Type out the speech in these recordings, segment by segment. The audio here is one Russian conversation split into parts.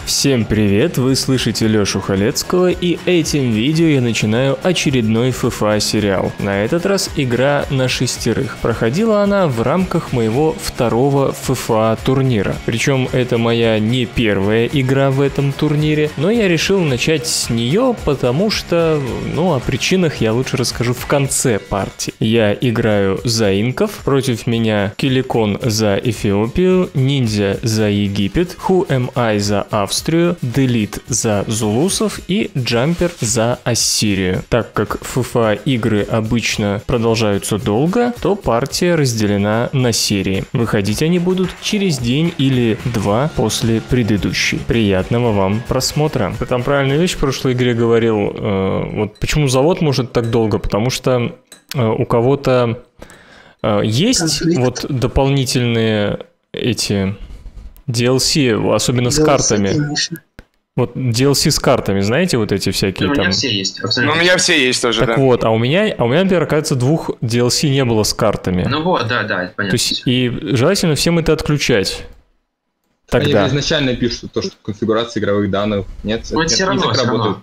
Всем привет, вы слышите Лёшу Халецкого, и этим видео я начинаю очередной FIFA сериал. На этот раз игра на 6. Проходила она в рамках моего второго FIFA турнира. Причем это моя не первая игра в этом турнире, но я решил начать с нее, потому что, о причинах я лучше расскажу в конце партии. Я играю за инков, против меня Киликон за Эфиопию, Ниндзя за Египет, Who Am I за Австрию, Делит за зулусов и Джампер за Ассирию. Так как FIFA игры обычно продолжаются долго, то партия разделена на серии. Выходить они будут через день или два после предыдущей. Приятного вам просмотра. Ты там правильную вещь в прошлой игре говорил. Вот почему завод может так долго? Потому что у кого-то есть вот дополнительные эти... DLC, особенно с картами. Конечно. Вот DLC с картами, знаете, вот эти всякие там. У меня все есть. Абсолютно. У меня все есть тоже, так да. вот, а у меня, например, оказывается, 2 DLC не было с картами. Ну вот, да, это понятно. То есть, и желательно всем это отключать. Тогда. Они изначально пишут то, что конфигурация игровых данных нет. Но все равно, все равно.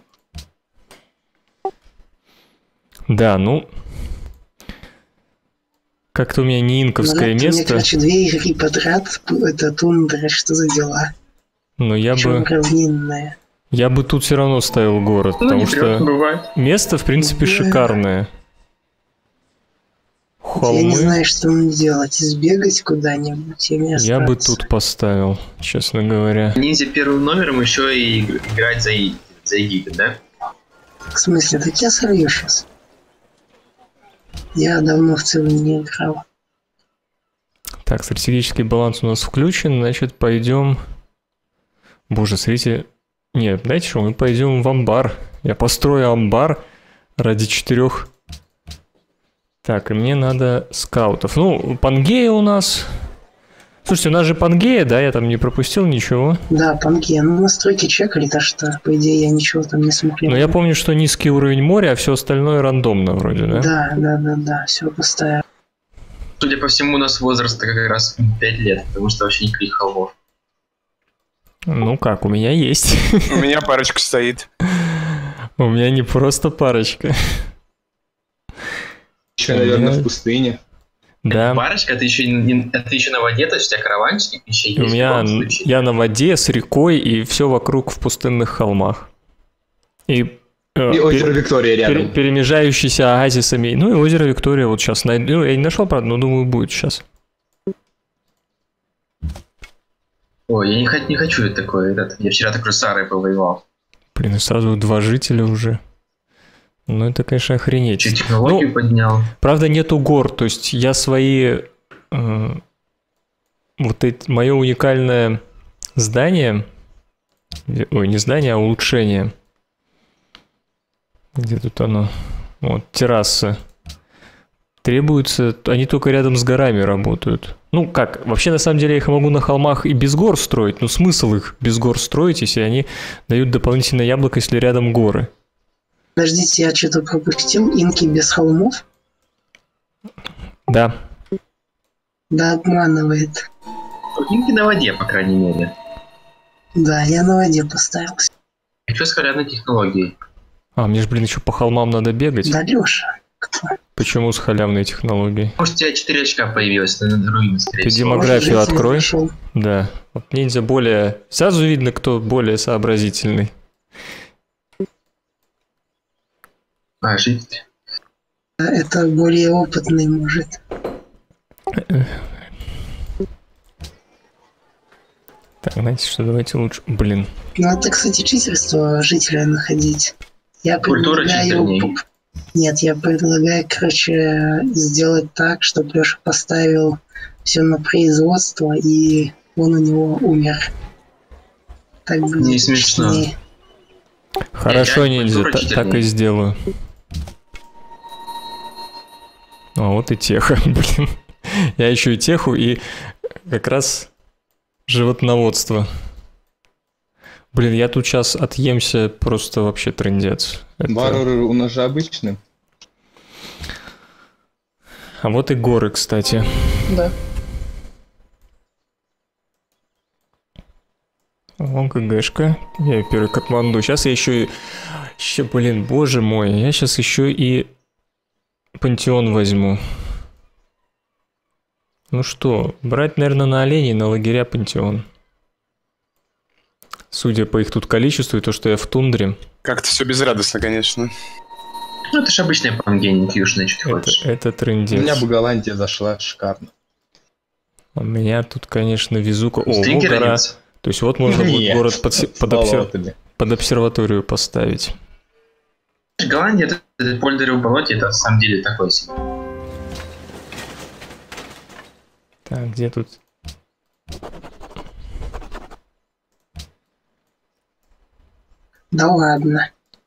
Да, как-то у меня не инковское место. Мне, 2 игры подряд, это тундра, что за дела? Но я бы... равнинная. Я бы тут все равно ставил город, потому что место, в принципе, шикарное. Холмы. Я не знаю, что мне делать, избегать куда-нибудь. Я бы тут поставил, честно говоря. Ниндзя первым номером еще и играть за Египет, да? В смысле, так я солью сейчас. Я давно в целом не играл. Так, стратегический баланс у нас включен, значит, пойдем... Боже, смотрите... Нет, знаете что, мы пойдем в амбар. Я построю амбар ради 4... Так, и мне надо скаутов. Пангея у нас... Слушайте, у нас же Пангея, да? Я там не пропустил ничего. Да, Пангея. Настройки чекали, так что, по идее, я ничего там не смотрел. Но я помню, что низкий уровень моря, а все остальное рандомно вроде, да? Да, все поставил. Судя по всему, у нас возраст как раз 5 лет, потому что вообще никаких холмов. Ну как, у меня есть. У меня парочка стоит. У меня не просто парочка. Еще, наверное, в пустыне. Да. Парочка, ты еще на воде, то есть у тебя караванчик еще есть. У меня я на воде с рекой и все вокруг в пустынных холмах. И озеро Виктория рядом. Перемежающийся оазисами. И озеро Виктория вот сейчас найду. Я не нашел, правда, но думаю, будет сейчас. Ой, я не хочу такое. Я вчера такой Сарой повоевал. Блин, и сразу 2 жителя уже. Это, конечно, охренеть. Чуть технологию поднял. Правда, нету гор, то есть я свои... мое уникальное здание... Ой, не здание, а улучшение. Где тут оно? Вот, террасы. Требуется... Они только рядом с горами работают. Вообще, на самом деле, я их могу на холмах и без гор строить, но смысл их без гор строить, если они дают дополнительное яблоко, если рядом горы. Подождите, я что-то пропустил. Инки без холмов? Да. Да, обманывает. Инки на воде, по крайней мере. Да, я на воде поставил. И что с халявной технологией? Мне же, еще по холмам надо бегать. Да, Лёша. Почему с халявной технологией? Может, у тебя 4 очка появилось на руины, скорее всего. Ты демографию открой. Пришел. Да. Вот ниндзя более... Сразу видно, кто более сообразительный. Житель. Это более опытный, может. Так, знаете что, давайте лучше... Блин. Это, кстати, читерство жителя находить. Я предлагаю... Нет, я предлагаю, сделать так, чтобы Леша поставил все на производство, и он у него умер. Так будет не смешно. Хорошо, ниндзя, так и сделаю. Вот и теха, блин. Я еще и теху, и как раз животноводство. Блин, я тут сейчас отъемся, просто вообще трындец. Варвары у нас же обычные. А вот и горы, кстати. Да. О, ГГшка. Я первый Катманду. Сейчас я еще, блин, боже мой. Я сейчас еще и Пантеон возьму. Ну что, брать, наверное, на оленей, на лагеря Пантеон. Судя по их тут количеству и то, что я в тундре. Как-то все безрадостно, конечно. Ну, это же обычная пангения, фьюшная, что ты хочешь. Это трындец. У меня бы Голландия зашла шикарно. У меня тут, конечно, везука. О, Стрингер гора. нет. То есть вот можно будет город под обсерваторию поставить. Голландия, это Польдерево болоте, это на самом деле такой себе. Так, где тут? Да ладно.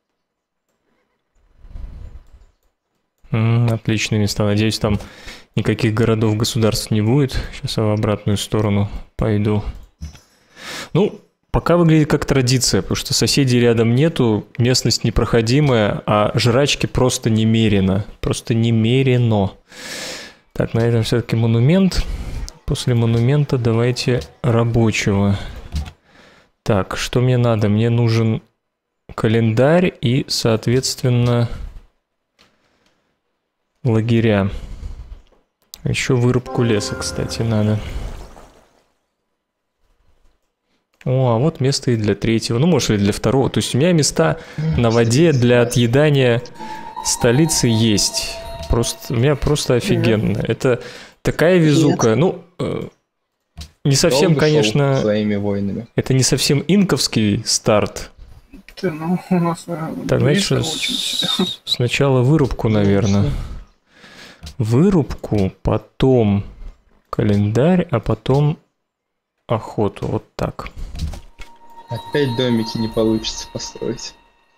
Отличные места. Надеюсь, там никаких городов, государств не будет. Сейчас я в обратную сторону пойду. Ну, пока выглядит как традиция, потому что соседей рядом нету, местность непроходимая, а жрачки просто немерено. Просто немерено. Так, на этом все-таки монумент. После монумента давайте рабочего. Так, что мне надо? Мне нужен календарь и, соответственно, лагеря. Еще вырубку леса, кстати, надо. О, а вот место и для третьего. Ну, может, и для второго. То есть у меня места на воде для отъедания столицы есть. Просто, у меня просто офигенно. Это такая везука. Ну, не совсем, конечно... Своими воинами. Это не совсем инковский старт. Ну, у нас, так, значит, сначала вырубку, наверное. Вырубку, потом календарь, а потом охоту. Вот так. Опять домики не получится построить.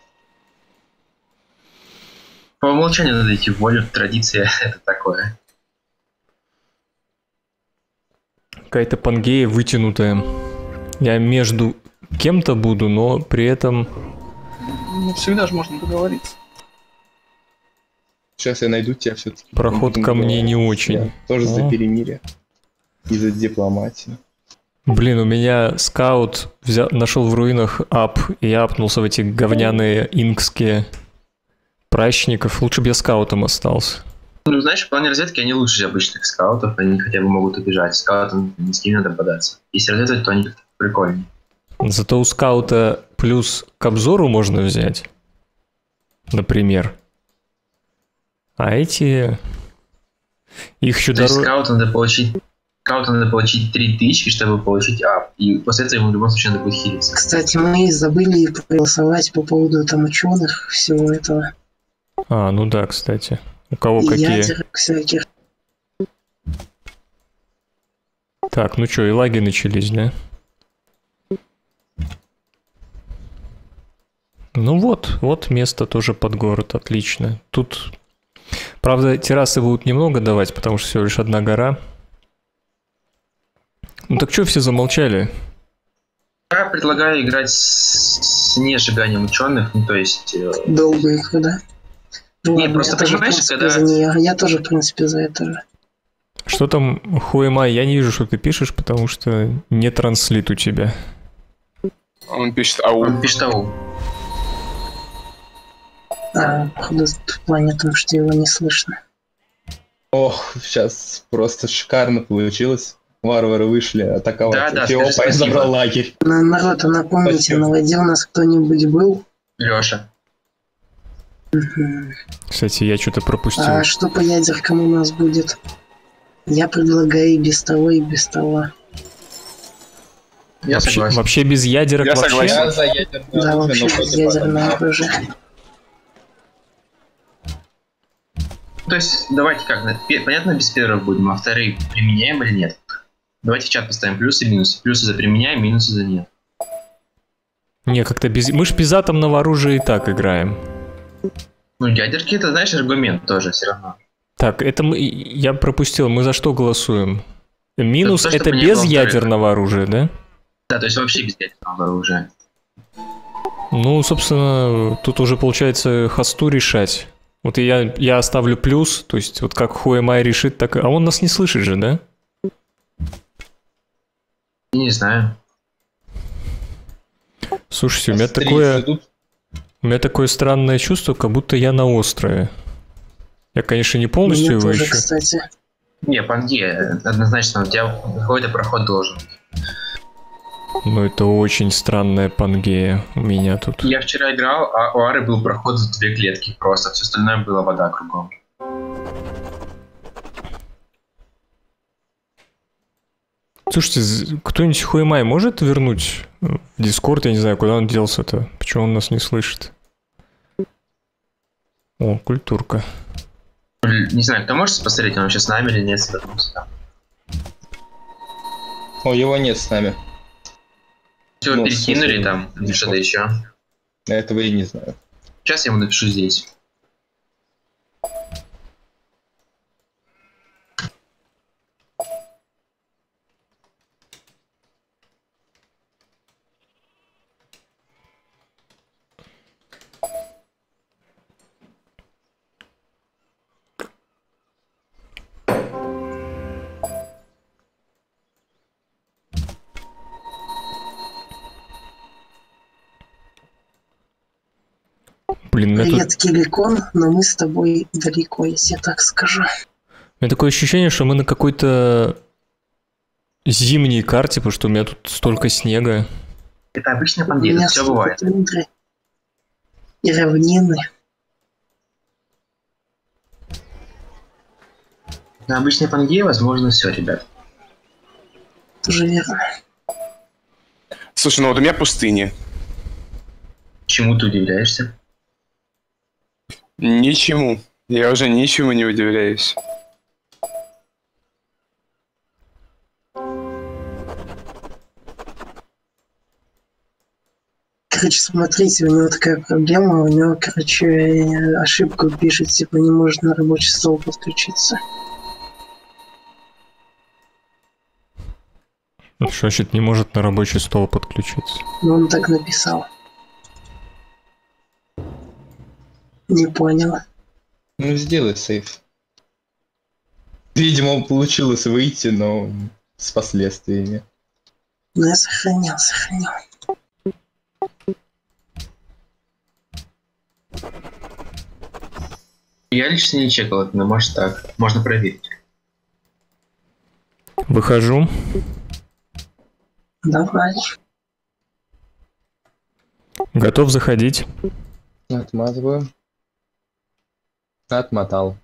По умолчанию надо идти в волю, традиция это такое. Какая-то Пангея вытянутая. Я между кем-то буду, но при этом... Ну, всегда же можно договориться. Сейчас я найду тебя все-таки. Проход ко мне не очень. Я тоже за перемирие. И за дипломатию. Блин, у меня скаут нашел в руинах ап, и я апнулся в эти говняные инкские пращников. Лучше бы я скаутом остался. Ну, знаешь, в плане разведки они лучше обычных скаутов, они хотя бы могут убежать. Скаутам ни с кем не надо бодаться. Если разведывать, то они как-то прикольнее. Зато у скаута плюс к обзору можно взять, например. А эти... Их еще дороже... Скауту надо получить 3 тычки, чтобы получить ап. И после этого ему в любом случае надо будет хилиться. Кстати, мы забыли проголосовать по поводу там ученых, всего этого. А, ну да, кстати. У кого И какие? ядерок всяких. Так, ну что, и лаги начались, да? Ну вот место тоже под город, отлично. Тут, правда, террасы будут немного давать, потому что всего лишь одна гора. Ну так что все замолчали? Я предлагаю играть с несжиганием ученых, ну то есть... Долго их, да? Не, просто понимаешь, когда... Я тоже, в принципе, за это же. Что там, Хуэмай? Я не вижу, что ты пишешь, потому что не транслит у тебя. Он пишет ау. Он пишет ау. Походу, в плане том, что его не слышно. Ох, сейчас просто шикарно получилось. Варвары вышли атаковать. Да, Эфиопия забрал лагерь. Народ, а напомните, Спасибо. на воде у нас кто-нибудь был? Лёша. Кстати, я что-то пропустил. А что по ядеркам у нас будет? Я предлагаю и без того, и без того. Я согласен. Вообще без ядерок Я вообще? согласен. Я за ядерное Да, оружие, вообще но без против ядерного атомного. оружия. То есть, давайте как, понятно, без первых будем, а вторые применяем или нет? Давайте в чат поставим плюсы и минусы. Плюсы за применяем, минусы за нет. Не, как-то без... Мы ж без атомного оружия и так играем. Ну, ядерки, это, знаешь, аргумент тоже все равно. Так, это я пропустил. Мы за что голосуем? Минус За то, это чтобы не без было ядерного оружия, да? Да, то есть вообще без ядерного оружия. Ну, собственно, тут уже получается хосту решать. Вот я оставлю плюс, то есть вот как Хуэмай решит, так... А он нас не слышит же, да? Не знаю. Слушайте, Австрийцы у меня такое странное чувство, как будто я на острове. Я, конечно, не полностью Мне его тоже, ищу. кстати. Не, Пангея, однозначно, у тебя какой-то проход должен. Но это очень странная Пангея у меня тут. Я вчера играл, а у Ары был проход за 2 клетки просто, все остальное было вода кругом. Слушайте, кто-нибудь Хуэмай может вернуть в Дискорд? Я не знаю, куда он делся-то. Почему он нас не слышит? О, культурка. Не знаю, кто может посмотреть, он сейчас с нами или нет, свернулся. О, его нет с нами. Его Ну, перекинули в смысле, там, или что-то еще. Этого я не знаю. Сейчас я ему напишу здесь. Блин, у меня, Привет, Киликон, но мы с тобой далеко, если я так скажу. у меня такое ощущение, что мы на какой-то зимней карте, потому что у меня тут столько снега. Это обычная У Пангея, меня все столько бывает. тундры и равнины. На обычной Пангее возможно все, ребят. Тоже верно. Слушай, ну вот у меня пустыня. Чему ты удивляешься? Ничему. Я уже ничему не удивляюсь. Короче, смотрите, у него такая проблема, у него, короче, ошибку пишет, типа не может на рабочий стол подключиться. Что значит не может на рабочий стол подключиться? Но он так написал. Не поняла. Ну, сделай сейф. Видимо, получилось выйти, но с последствиями. Но я сохранил. Я лично не чекал это, но может так. Можно проверить. Выхожу. Давай. Готов заходить. Отматываю. Отмотал.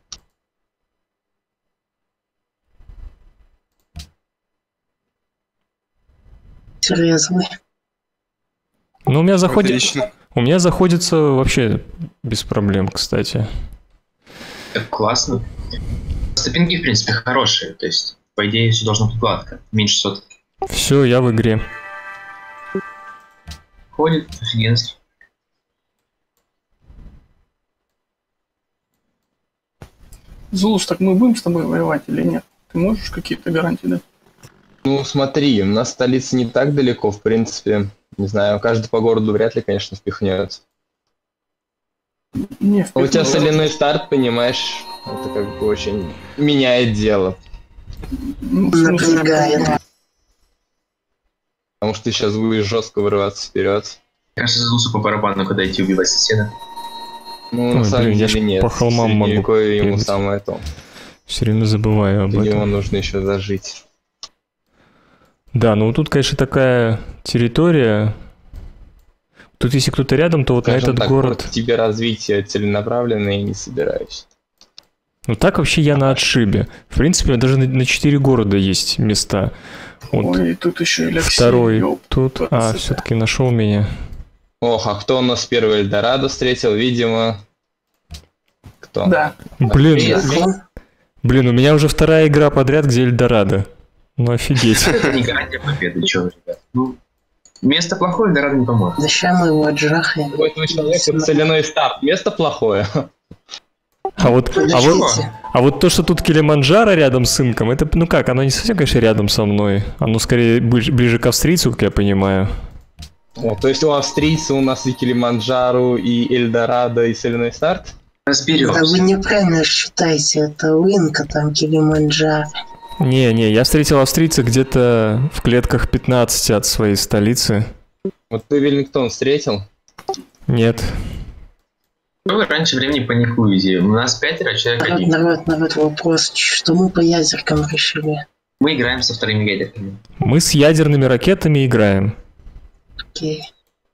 Серьезный. Ну, у меня заходит... Отлично. У меня заходится вообще без проблем, кстати. Так классно. Ступеньки, в принципе, хорошие. То есть, по идее, все должно быть гладко. Меньше сотки. Все, я в игре. Ходит, офигенски. Зулуш, так мы будем с тобой воевать или нет? Ты можешь какие-то гарантии дать? Ну, смотри, у нас столица не так далеко, в принципе. Не знаю, каждый по городу вряд ли, конечно, впихнется. Не, Но у тебя впихну. соляной старт, понимаешь, это как бы очень меняет дело. Ну, в смысле, Напрягает. Потому что ты сейчас будешь жестко вырываться вперед. Кажется, Зулусу по барабану, когда идти убивать соседа. Ну, Ой, на самом блин, я деле ж нет. по холмам могу Средневековье ему бегать. самое то. Все время забываю об До него этом. нужно еще зажить. Да, ну тут, конечно, такая территория. Тут если кто-то рядом, то вот на Скажем этот так, город... против тебе развитие целенаправленное и не собираюсь. Ну так вообще я на отшибе. В принципе, даже на 4 города есть места. Вот Ой, тут еще Алексей. второй ёп. тут. А, красота. все-таки нашел меня. Ох, а кто у нас первый Эльдорадо встретил? Видимо... Кто? Да. Блин, Киликон. блин, у меня уже вторая игра подряд, где Эльдорадо. Ну офигеть. Это не гарантия победы, чё, ребят. Ну, место плохое, Дорадо не поможет. Да ща мы его отжахаем. У этого человека соляной старт. Место плохое. А вот Подождите. то, что тут Килиманджаро рядом с Инком, это, ну как, оно не совсем, конечно, рядом со мной. Оно скорее ближе к австрийцу, как я понимаю. О, то есть у австрийца у нас и Килиманджаро, и Эльдорадо, и соляной старт? Да вы Разберемся. неправильно считаете, это Уинка, там Килиманджаро. Не, я встретил австрийца где-то в клетках 15 от своей столицы. Вот ты Веллингтон встретил? Нет. Вы раньше времени паникуете. У нас 5 человек один. Народ, вопрос. Что мы по ядеркам решили? Мы играем со вторыми ядерками. Мы с ядерными ракетами играем. Окей.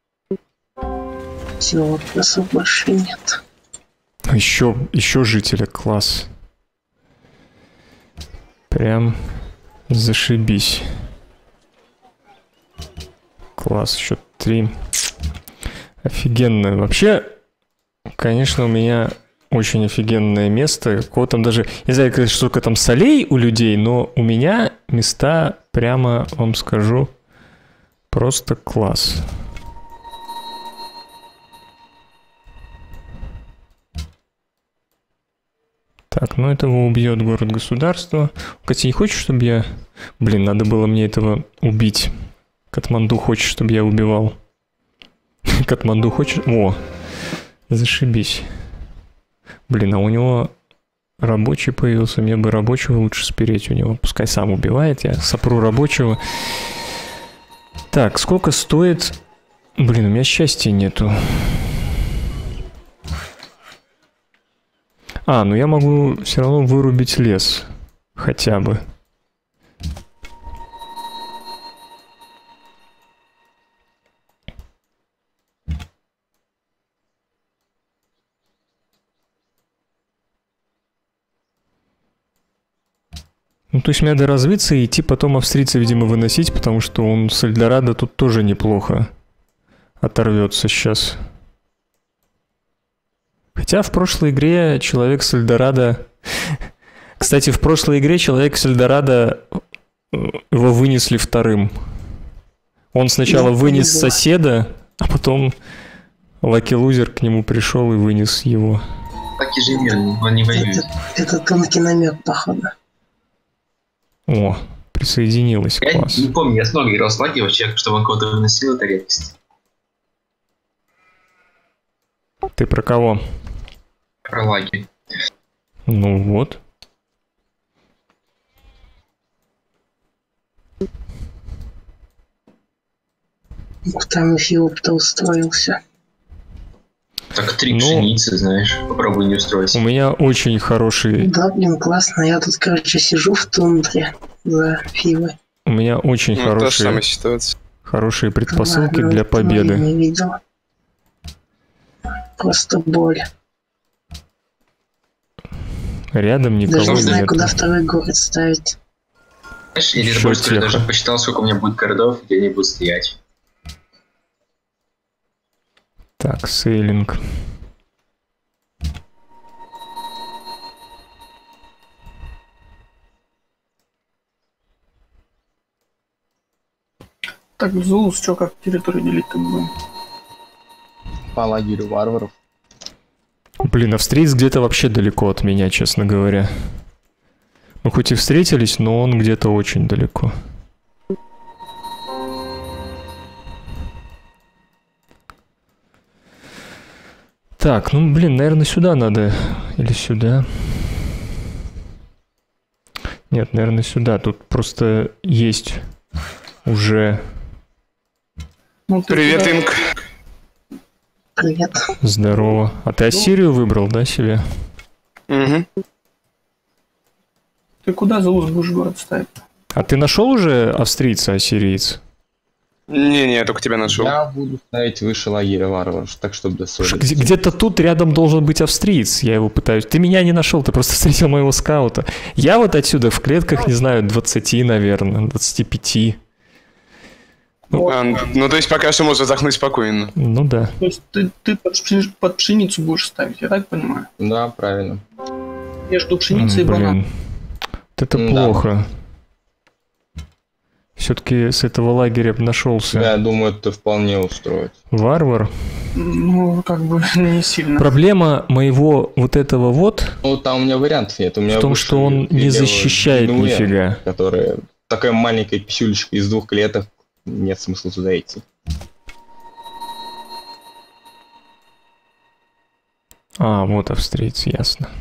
Все, вопросов больше нет. Еще жители, класс. Прям зашибись. Класс, еще 3. Офигенно. Вообще, конечно, у меня очень офигенное место. Кого там даже... Не знаю, сколько там солей у людей, но у меня места, прямо вам скажу, просто класс. Так, ну этого убьет город-государство. Катя, не хочешь, чтобы я... Блин, надо было мне этого убить. Катманду хочет, чтобы я убивал. Катманду хочет... О, зашибись. Блин, а у него рабочий появился. Мне бы рабочего лучше спереть у него. Пускай сам убивает. Я сопру рабочего. Так, сколько стоит... Блин, у меня счастья нету. А, ну я могу все равно вырубить лес. Хотя бы. Ну, то есть мне надо развиться и идти потом австрийца, видимо, выносить, потому что он с Эльдорадо тут тоже неплохо оторвется сейчас. Хотя в прошлой игре человек с Эльдорадо... Кстати, в прошлой игре человек с Эльдорадо его вынесли вторым. Он сначала вынес соседа, а потом Лаки Лузер к нему пришел и вынес его. Лаки же мирный, он не воюет. Это тонкий намек, походу. О, присоединилась, класс. Я не помню, я снова играл с Лаки, вообще, чтобы он кого-то выносил, это редкость. Ты про кого? Про Лаки. Ну вот. Там Эфиоп-то устроился. Так 3 пшеницы, знаешь, попробуй не устроиться. У меня очень хороший... Да, блин, классно. Я тут, короче, сижу в тундре за Фивой. У меня очень хорошие предпосылки для победы. Не видел. Просто боль. Рядом никого даже не знаю, нет. куда второй город ставить. Знаешь, или больше я даже посчитал, сколько у меня будет городов, где они будут стоять. Так, сейлинг. Так, Зулус, что, как территорию делить-то будем? По лагерю варваров. Блин, австриец где-то вообще далеко от меня, честно говоря. Мы хоть и встретились, но он где-то очень далеко. Так, ну, блин, наверное, сюда надо. Или сюда. Нет, наверное, сюда. Тут просто есть уже... Ну, привет, туда... Инк. Привет. Здорово. А ты Ассирию выбрал, да, себе? Угу. Ты куда Зулус будешь город ставить? А ты нашел уже австрийца, ассириец? Не-не, я только тебя нашел. Я буду ставить выше лагеря варваров, так чтобы до соли. Где-то тут рядом должен быть австриец, я его пытаюсь. Ты меня не нашел, ты просто встретил моего скаута. Я вот отсюда в клетках, не знаю, 20, наверное, 25. Ну, то есть пока что можно вздохнуть спокойно. Ну да. То есть ты под пшеницу будешь ставить, я так понимаю? Да, правильно. Между пшеницей и бананом. Вот это плохо. Все-таки с этого лагеря нашелся. Я думаю, это вполне устроит. Варвар. Ну, как бы не сильно. Проблема моего вот этого вот... Ну, там у меня вариантов нет. У меня в том, что он не защищает нифига. Которая такая маленькая писюлечка из 2 клеток. Нет смысла туда идти. А, вот австриец, ясно.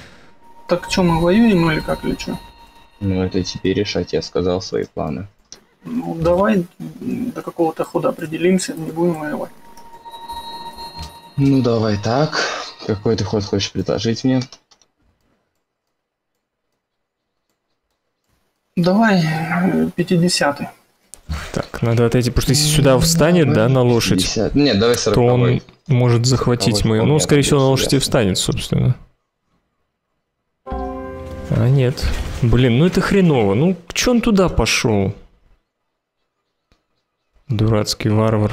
Так что, мы воюем или как, или что? Ну, это теперь решать, я сказал свои планы. Ну, давай до какого-то хода определимся, не будем воевать. Ну, давай так. Какой ты ход хочешь предложить мне? Давай 50-й. Так, надо отойти, потому что если сюда встанет, да, на лошадь, 50. Нет, давай 40. то он может захватить 40-й мою. Ну, вполне скорее всего, на обойдется, лошади ясно. встанет, собственно. А нет. Блин, ну это хреново. Ну, чё он туда пошел? Дурацкий варвар.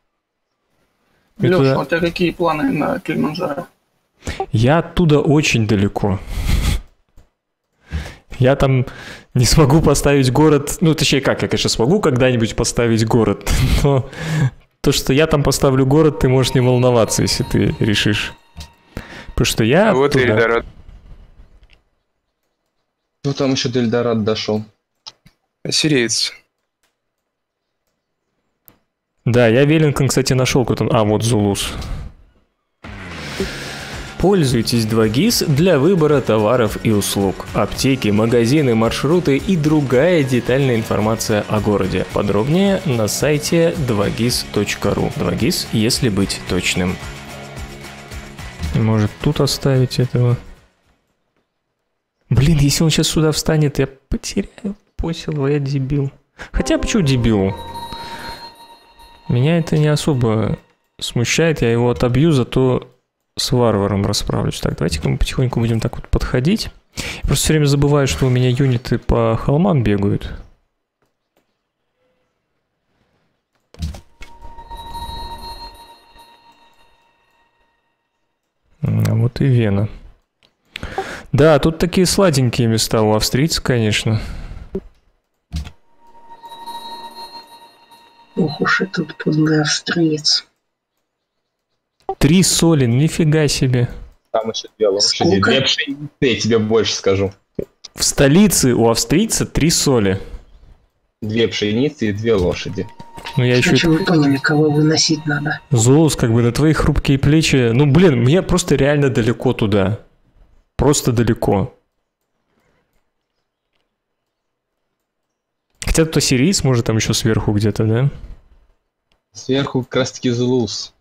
И Леша, туда- у тебя какие планы на Килиманджаро? Я оттуда очень далеко. Я там не смогу поставить город. Ну, точнее, как, я, конечно, смогу когда-нибудь поставить город, но то, что я там поставлю город, ты можешь не волноваться, если ты решишь. Потому что я Вот и оттуда- Эльдорадо. Ну, там еще до Эльдорадо дошел. Ассириец. Да, я Веллингтон, кстати, нашел какой-то... А, вот Зулус. Пользуйтесь 2GIS для выбора товаров и услуг. Аптеки, магазины, маршруты и другая детальная информация о городе. Подробнее на сайте 2GIS.ru. 2GIS, если быть точным. Может, тут оставить этого? Блин, если он сейчас сюда встанет, я потеряю посел, я дебил. Хотя, почему дебил? Меня это не особо смущает, я его отобью, зато с варваром расправлюсь. Так, давайте-ка мы потихоньку будем так вот подходить. Я просто все время забываю, что у меня юниты по холмам бегают. А вот и Вена. Да, тут такие сладенькие места у австрийцев, конечно. Ох уж этот подлый австриец. 3 соли, нифига себе. Там еще 2 лошади. Сколько? 2 пшеницы, я тебе больше скажу. В столице у австрийца 3 соли. 2 пшеницы и 2 лошади. Ну я еще... Короче, вы поняли, кого выносить надо. Золус, как бы на твои хрупкие плечи. Ну, блин, мне просто реально далеко туда. Просто далеко. Хотя тут ассириец может там еще сверху где-то, да? Сверху как раз таки Зулус.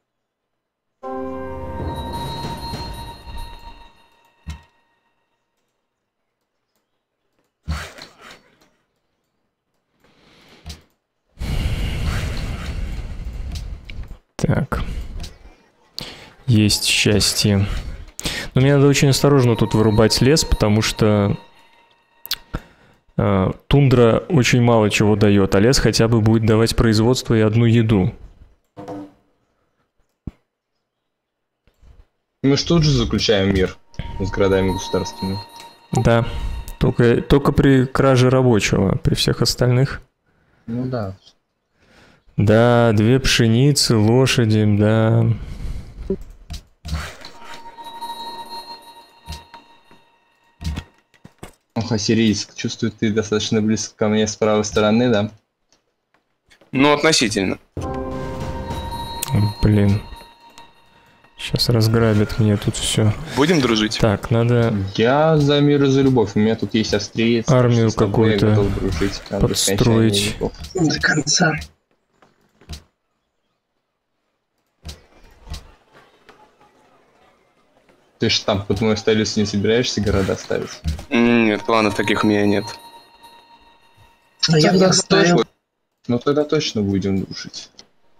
Так. Есть счастье. Но мне надо очень осторожно тут вырубать лес, потому что тундра очень мало чего дает, а лес хотя бы будет давать производство и одну еду. Мы же тут же заключаем мир с городами государственными. Да. Только при краже рабочего, при всех остальных. Ну да. Да, 2 пшеницы, лошади, да. Ох, ассирийск, чувствую, ты достаточно близко ко мне с правой стороны, да? Ну, относительно. Блин. Сейчас разграбят мне тут все. Будем дружить? Так, надо Я за мир и за любовь. У меня тут есть австриец. армию с тобой я какую-то готов дружить. До подстроить. скончания веков. До конца. Ты ж там под мою столицу не собираешься города ставить? Нет, планов таких у меня нет. А я бы Тогда оставил. тоже- Ну тогда точно будем дружить.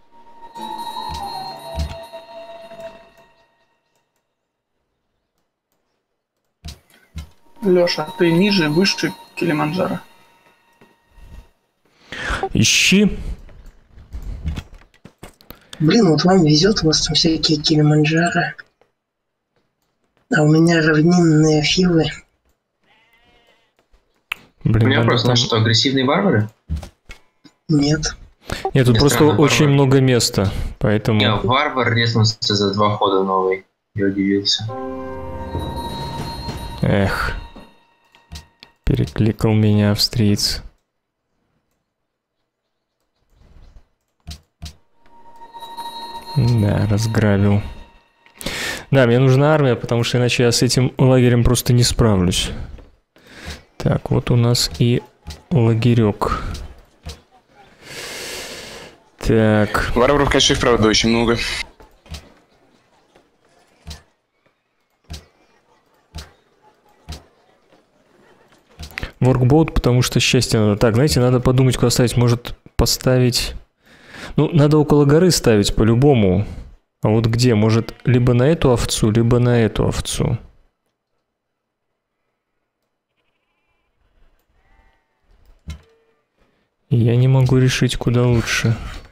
Леша, ты ниже, выше Килиманджаро. ищи. Блин, вот вам везет, у вас там всякие Килиманджаро. А у меня равнинные филы. Блин, У меня надо вопрос, там- у нас что, агрессивные варвары? Нет. Нет, тут Мне просто странно, очень варвар. много места, поэтому... Не, варвар резнулся за 2 хода новый. Я удивился. Эх. Перекликал меня австриец. Да, разграбил. Да, мне нужна армия, потому что иначе я с этим лагерем просто не справлюсь. Так, вот у нас и лагерек. Так. Варваров, конечно, и вправду очень много. Воркбоут, потому что счастье надо. Так, знаете, надо подумать, куда ставить. Может, поставить... Ну, надо около горы ставить по-любому. А вот где? Может, либо на эту овцу, либо на эту овцу. Я не могу решить, куда лучше.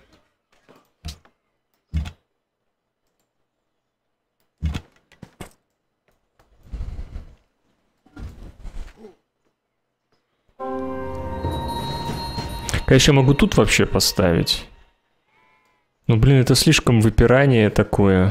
Конечно, я могу тут вообще поставить. Ну, блин, это слишком выпирание такое.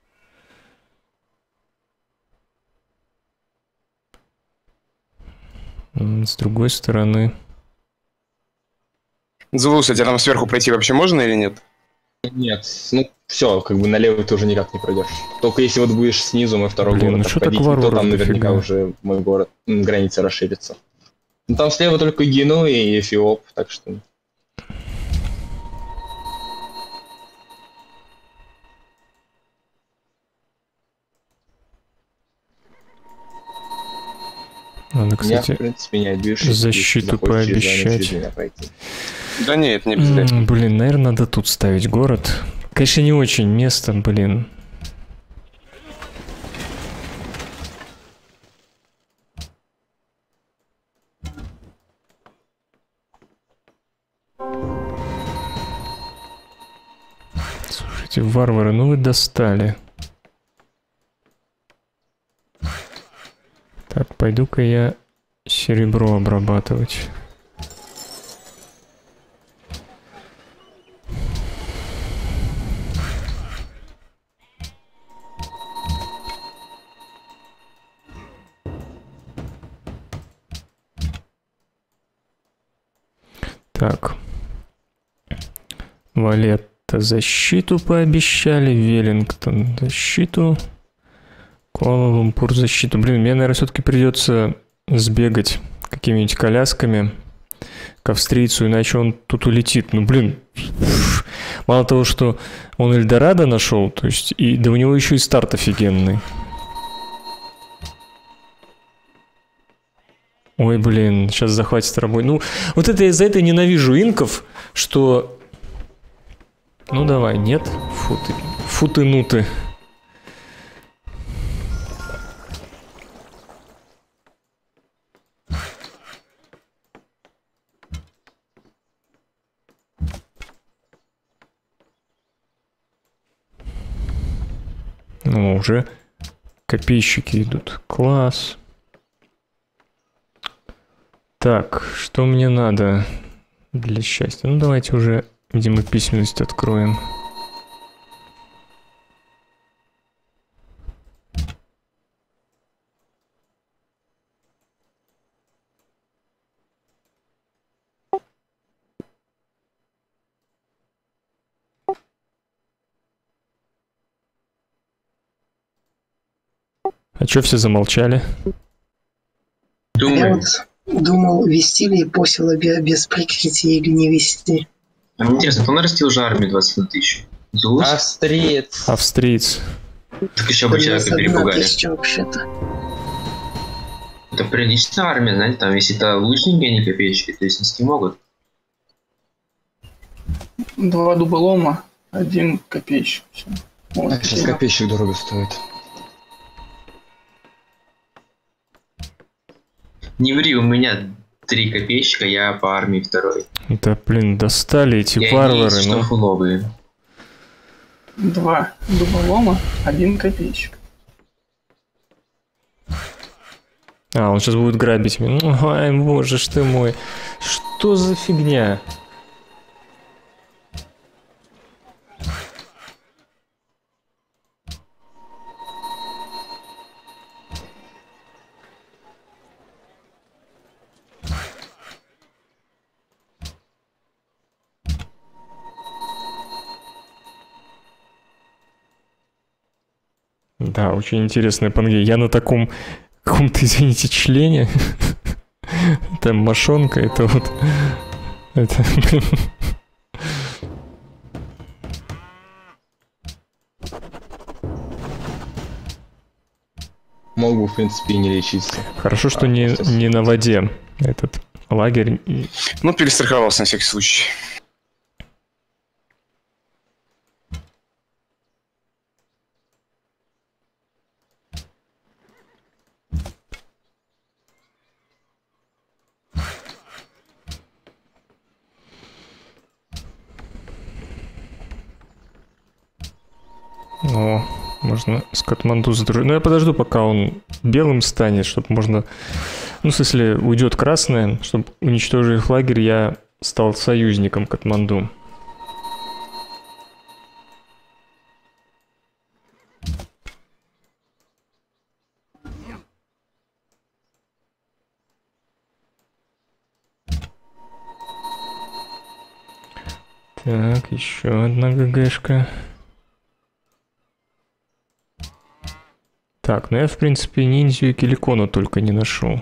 С другой стороны... Зулус, а тебе там сверху пройти вообще можно или нет? Нет, ну все, как бы налево ты уже никак не пройдешь. Только если вот будешь снизу мой второй Блин, город ну что так обходить, то варваров там наверняка дофига? уже мой город, граница расширится. Ну там слева только Гину и Эфиоп, так что... Надо, Я, кстати, в принципе, не обижусь, если защиту захочешь через пообещать. меня пройти. Да нет, не обязательно. Блин, наверное, надо тут ставить город. Конечно, не очень место, блин. Слушайте, варвары, ну вы достали. Так, пойду-ка я серебро обрабатывать. Так. Валетта защиту пообещали. Веллингтон защиту. Куала-Лумпур защиту. Блин, мне, наверное, все-таки придется сбегать какими-нибудь колясками к австрийцу, иначе он тут улетит. Ну, блин. Мало того, что он Эльдорадо нашел, то есть, и да у него еще и старт офигенный. Ой, блин, сейчас захватит рабой. Ну, вот это я за это ненавижу инков, что... Ну, давай, нет. Футы-нуты. Ну, уже копейщики идут. Класс. Так, что мне надо для счастья? Ну, давайте уже, видимо, письменность откроем. А чё все замолчали? Я вот думал, вести ли посела без прикрытия или не вести. А мне интересно, кто нарастил уже армию 21 тысячу? Зулус? Австриец. Австриец. Так еще бы человека перепугали. 1000 вообще-то. Это приличная армия, знаете, там, если это лучники, а не копеечки, то есть снести могут. 2 дуболома, 1 копейщик. Всё. Вот, А сейчас такие. копейщик дорого стоит. Не ври, у меня 3 копейщика, я по армии второй. Да, блин, достали эти И варвары, они ну. фуловые. 2 дуболома, 1 копейщик. А, он сейчас будет грабить меня. Ну, ай, боже ж ты мой. Что за фигня? Да, очень интересная пангея. Я на таком каком-то, извините, члене. Это мошонка, это вот... Это... Мог бы, в принципе, и не лечиться. Хорошо, что не на воде этот лагерь. Ну, перестраховался на всякий случай. О, можно с Катманду задружить. Ну, я подожду, пока он белым станет, чтобы можно... Ну, в смысле, уйдет красное, чтобы, уничтожив их лагерь, я стал союзником Катманду. Так, еще одна ГГшка. Так, ну я, в принципе, ниндзю и Киликона только не нашел.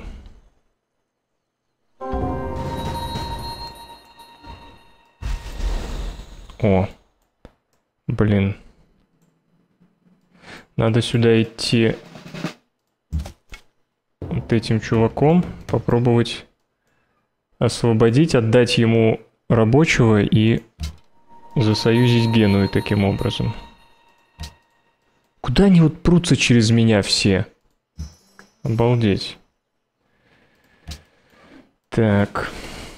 О, блин. Надо сюда идти вот этим чуваком, попробовать освободить, отдать ему рабочего и засоюзить Геную таким образом. Куда они вот прутся через меня все? Обалдеть. Так.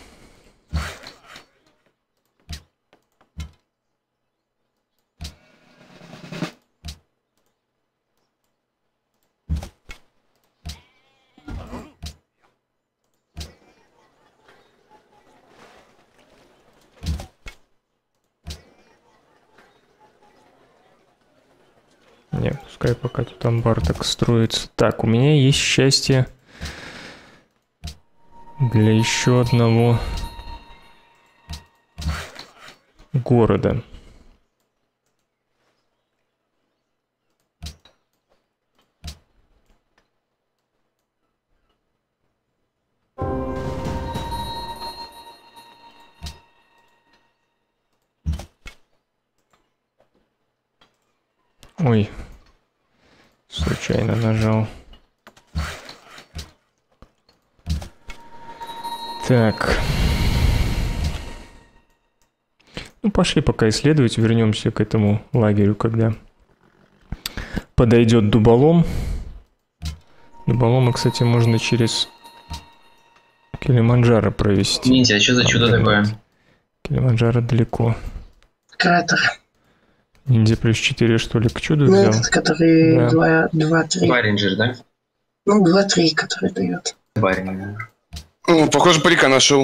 Не, пускай пока тут амбар так строится. Так, у меня есть счастье для еще одного города. Ой, случайно нажал. Так. Ну, пошли пока исследовать, вернемся к этому лагерю, когда подойдет дуболом. Дуболома, кстати, можно через Килиманджаро провести. Ниндзя, а что за чудо такое? Килиманджаро далеко. Кратер. Ниндзя плюс 4, что ли, к чуду Ну, взял? этот, который Да. 2-3. Баринджер, да? Ну, 2-3, который дает. Баринджер. Ну, похоже, парика нашел.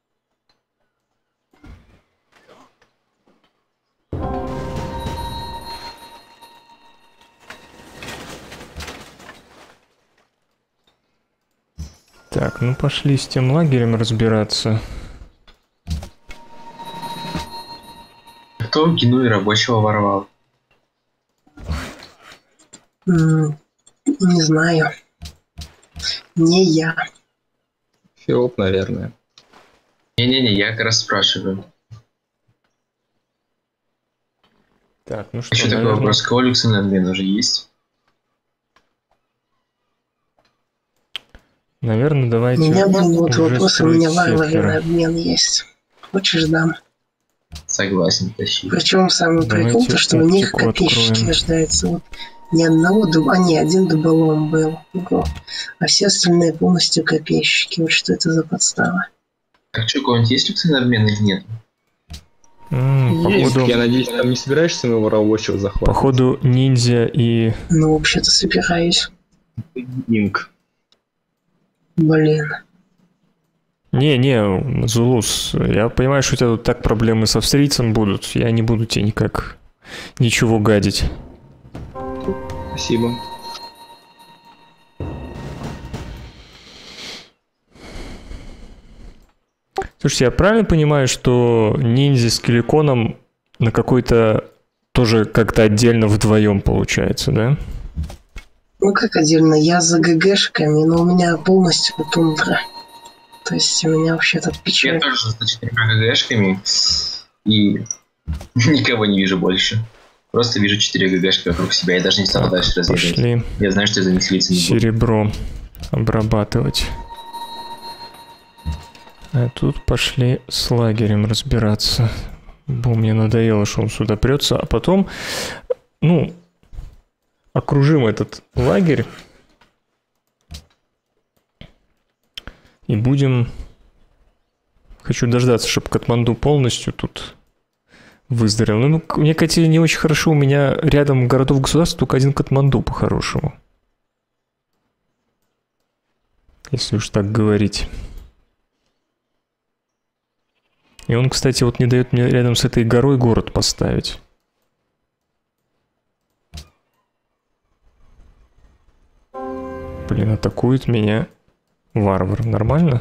Так, ну пошли с тем лагерем разбираться. Кто в Гену и рабочего ворвал? Не знаю. Не я. Феоп, наверное. Не-не-не, я как раз спрашиваю. Так, ну что, Еще такой вопрос. Кого Люксенадмен уже есть? Наверное, давайте. У меня был вот уже вопрос, у меня строить варварный сектора. обмен есть. Хочешь, дам? Согласен, тащи. Причем самый Давайте прикол, то, что у них оптику копейщики откроем. рождаются. Вот ни одного один дуболом был. А все остальные полностью копейщики. Вот что это за подстава? Так что, кого-нибудь есть Люксенадмен или нет? Походу, Я надеюсь, там не собираешься моего рабочего захвата? походу ниндзя и... Ну, вообще-то собираюсь. Инк. Блин. Не, Зулус, я понимаю, что у тебя тут так проблемы с австрийцем будут. Я не буду тебе никак ничего гадить. Спасибо. Слушайте, я правильно понимаю, что ниндзя с Киликоном на какой-то тоже как-то отдельно вдвоем получается, да? Ну, как отдельно, я за ГГшками, но у меня полностью тундра. То есть у меня вообще тут Я печаль. тоже с 4 ГГшками и никого не вижу больше. Просто вижу 4 ГГшки вокруг себя, я даже не стал дальше разведывать. Пошли Я знаю, что я за них слиться не буду. серебро обрабатывать. А тут пошли с лагерем разбираться. Бо мне надоело, что он сюда прется. А потом, ну, окружим этот лагерь. И будем... Хочу дождаться, чтобы Катманду полностью тут выздоровел. Ну, мне, кстати, не очень хорошо. У меня рядом городов-государств только один Катманду по-хорошему. Если уж так говорить. И он, кстати, вот не дает мне рядом с этой горой город поставить. Блин, атакует меня варвар. Нормально?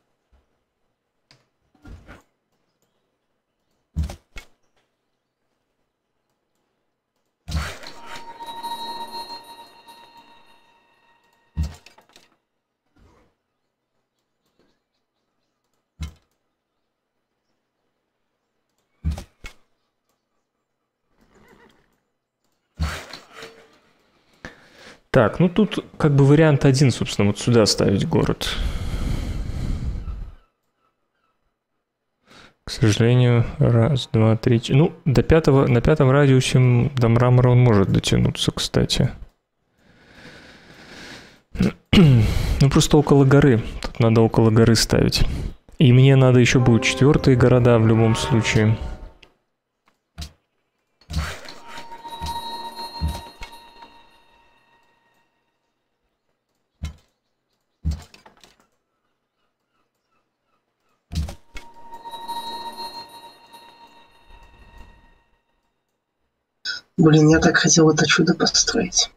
Так, ну тут как бы вариант один, собственно, вот сюда ставить город. К сожалению, раз, два, три... Ну, до пятого, на пятом радиусе до мрамора он может дотянуться, кстати. Ну, просто около горы. Тут надо около горы ставить. И мне надо еще будет 4-е города в любом случае. Блин, я так хотел это чудо построить.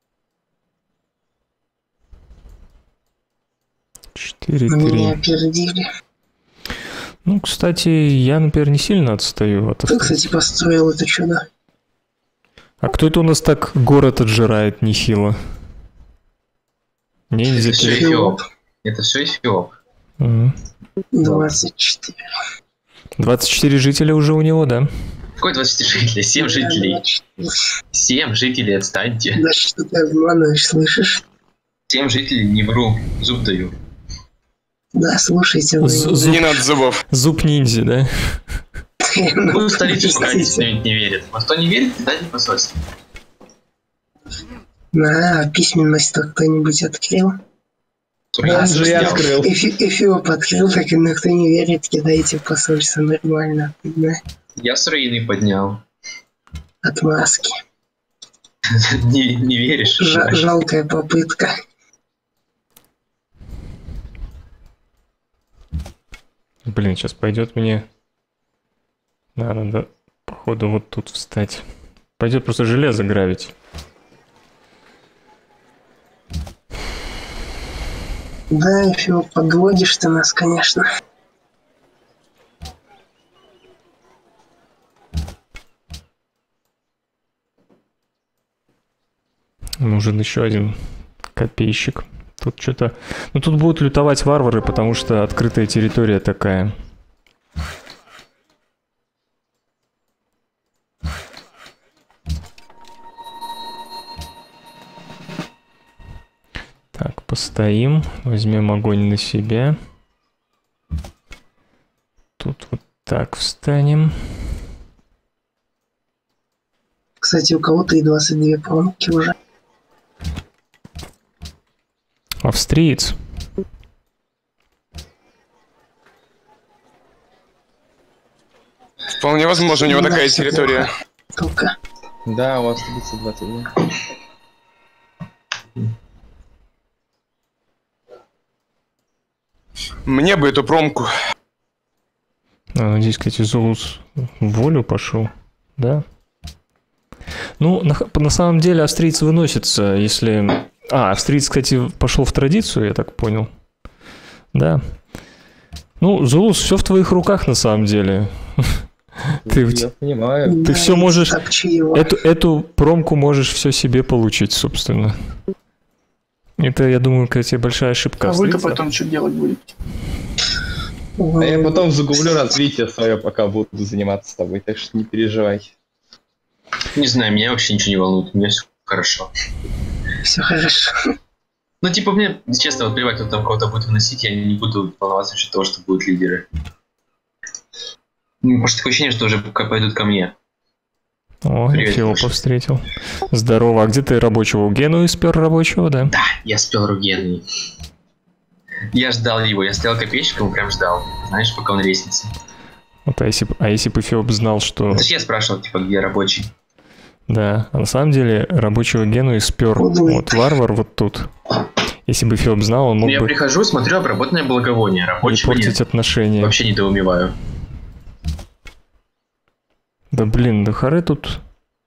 4-3. Но меня опередили. Ну, кстати, я, например, не сильно отстаю от Кто, кстати, построил это чудо? А кто это у нас так город отжирает нехило? Ниндзя. Эфиоп. Это все Эфиоп. 24. 24 жителя уже у него, да? Какой 24 жителей? 7 жителей. 7 жителей, отстаньте. Значит, что ты обманываешь, слышишь? 7 жителей, не вру. Зуб даю. Да, слушайте. Вы... Не надо зубов. Зуб ниндзя, да? Ну, столицу сказать не верит. А кто не верит, дайте посольство. На, письменность-то кто-нибудь открыл? Он же и открыл. Эфиоп открыл, так и никто не верит, кидайте посольство нормально. Да? Я с руины поднял. Отмазки. Не веришь? Жалкая попытка. Блин, сейчас пойдет мне... Надо, походу, вот тут встать. Пойдет просто железо гравить. Да, Эфиоп, подводишь ты нас, конечно. Нужен еще один копейщик. Тут что-то... Ну, тут будут лютовать варвары, потому что открытая территория такая. Так, постоим. Возьмем огонь на себя. Тут вот так встанем. Кстати, у кого-то и 22 промки уже. Австриец. Вполне возможно, у него такая территория. Только. Да, у вас 22. Мне бы эту промку. Надеюсь, кстати, Зулус в волю пошел. Да? Ну, на самом деле австриец выносится, если... австриец, кстати, пошел в традицию, я так понял. Да. Ну, Зулус, все в твоих руках на самом деле. Я понимаю. Ты все можешь... Эту промку можешь все себе получить, собственно. Это, я думаю, кстати, большая ошибка. А вы-то потом что делать будете? А я потом загублю развитие свое, пока буду заниматься с тобой, так что не переживай. Не знаю, меня вообще ничего не волнует, мне все хорошо. Все хорошо. Ну, типа, мне, честно, вот плевать, кто там кого-то будет выносить, я не буду волноваться насчет того, что будут лидеры. Потому что такое ощущение, что уже пойдут ко мне. О, Филопа встретил. Здорово, а где ты рабочего? У Гену спер рабочего, да? Да, я спел Ругену. Я ждал его, я стоял копейщиком и прям ждал. Знаешь, пока он лестнице. Вот, а если бы Филоп знал, что... Это же я спрашивал, типа, где рабочий. Да, а на самом деле рабочего Гену спер вот варвар вот тут. Если бы Филоп знал, он мог бы... Я прихожу, смотрю, обработанное благовоние. Рабочего не портить отношения. Вообще недоумеваю. Да блин, да харе тут...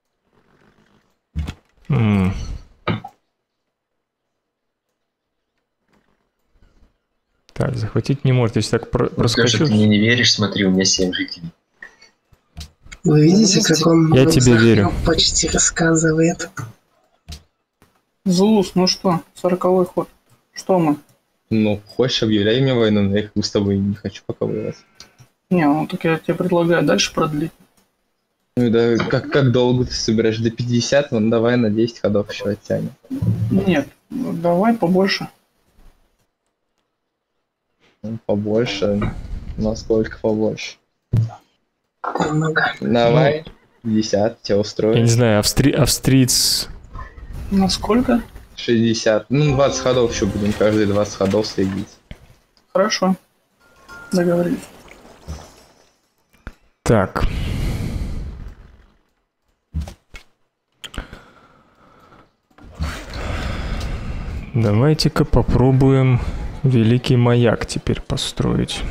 Так, захватить не может, если так проскочил. Скажи, ты мне не веришь, смотри, у меня 7 жителей. Вы видите, как он я тебе верю. Почти рассказывает. Зулус, ну что, 40-й ход. Что мы? Ну, хочешь, объявляй мне войну, но я с тобой не хочу пока воевать. Не, ну так я тебе предлагаю дальше продлить. Ну да, как долго ты собираешь? До 50? Ну давай на 10 ходов еще оттянем. Нет, давай побольше. Ну, побольше. Насколько побольше? Много. Давай, 50, тебя устроит. Я не знаю, австриец... Насколько? 60. Ну, 20 ходов еще будем, каждые 20 ходов следить. Хорошо. Договорились. Так. Давайте-ка попробуем великий маяк теперь построить.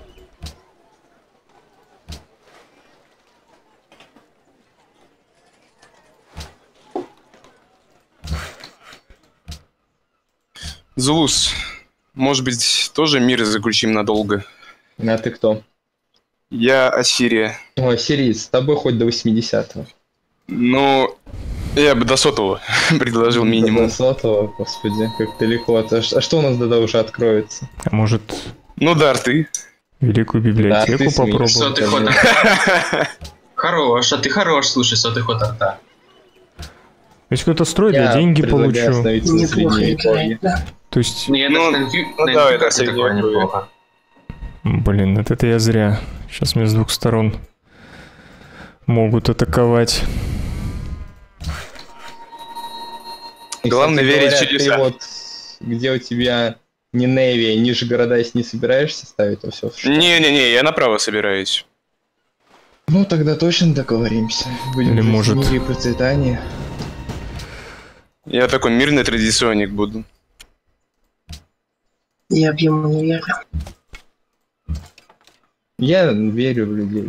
Зулус, может быть, тоже мир заключим надолго? А ты кто? Я Ассирия. Ой, сириец, с тобой хоть до 80-го. Ну, я бы до 100-го предложил минимум. До 100-го, господи, как далеко. А что у нас тогда уже откроется? А может, Ну да, ты. великую библиотеку Да, попробуем? 100-й ход арта. Хорош, а ты хорош, слушай, 100-й ход арта. Если кто-то строит, я деньги предлагаю получу. остановиться на Неплохо играет, средневековье. да. То есть, Ну, я Ну, на давай, это такое средневековье. неплохо. блин, это я зря. Сейчас меня с двух сторон могут атаковать. И, Главное кстати, верить в говорят, чудеса. Ты вот, где у тебя не Неви, ниже города, если не собираешься ставить, то все. Не-не-не, я направо собираюсь. Ну, тогда точно договоримся. Будем Или жить в может- мире и процветании. Я такой мирный традиционник буду. Я в ему не верю. Я верю в людей.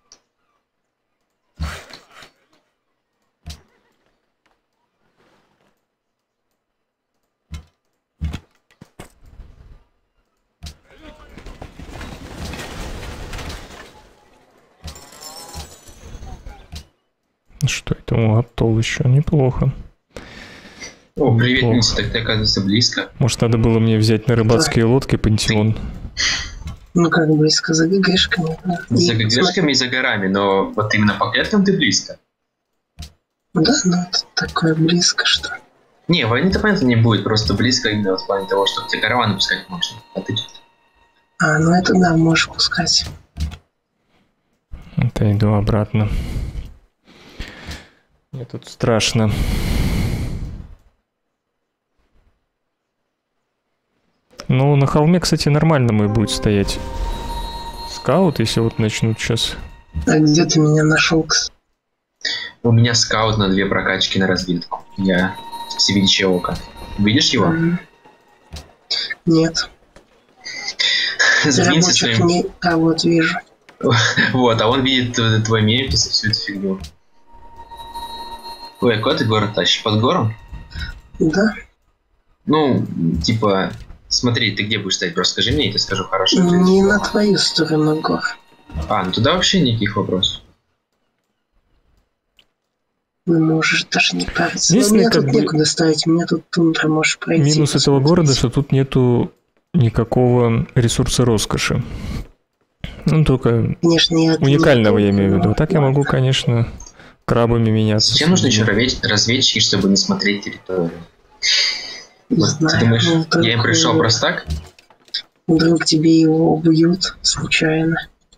Что это? О, Атолл еще неплохо. О, привет, Неплохо. Ниса, так ты, оказывается, близко. Может, надо было мне взять на рыбацкие лодки пантеон? Ну, как близко за ГГшками. Да. За И ГГшками и за горами, но вот именно по клеткам ты близко. Да, ну это такое близко, что... Не, войны-то, понятно, не будет, просто близко именно в плане того, что тебе караваны пускать можно. А ты тут. А, ну это да, можешь пускать. Это иду обратно. Мне тут страшно. Ну, на холме, кстати, нормально мой будет стоять. Скаут, если вот начнут сейчас. А где ты меня нашел? У меня скаут на 2 прокачки на разведку. Я всевидящее око. Видишь его? Нет. Сдвинься Рабочих своим... не... А вот вижу. Вот, а он видит твой Мемфис и всю эту фигню. Ой, а куда ты город тащишь? Под гором? Да. Ну, типа, смотри, ты где будешь стоять? Просто скажи мне, я тебе скажу хорошо. Не на твою сторону гор. А, ну туда вообще никаких вопросов. Ну, можешь даже не париться. Единственное, Мне как тут бы, некуда ставить, мне тут тундра можешь пройти. минус этого посмотреть. города, что тут нету никакого ресурса роскоши. Ну, только Конечно, я уникального, я не имею в виду. думаю. Так я могу, конечно, крабами меняться. Зачем нужны еще разведчики, чтобы не смотреть территорию? Не знаю, ты думаешь, я им пришел просто так? Вдруг тебе его убьют случайно.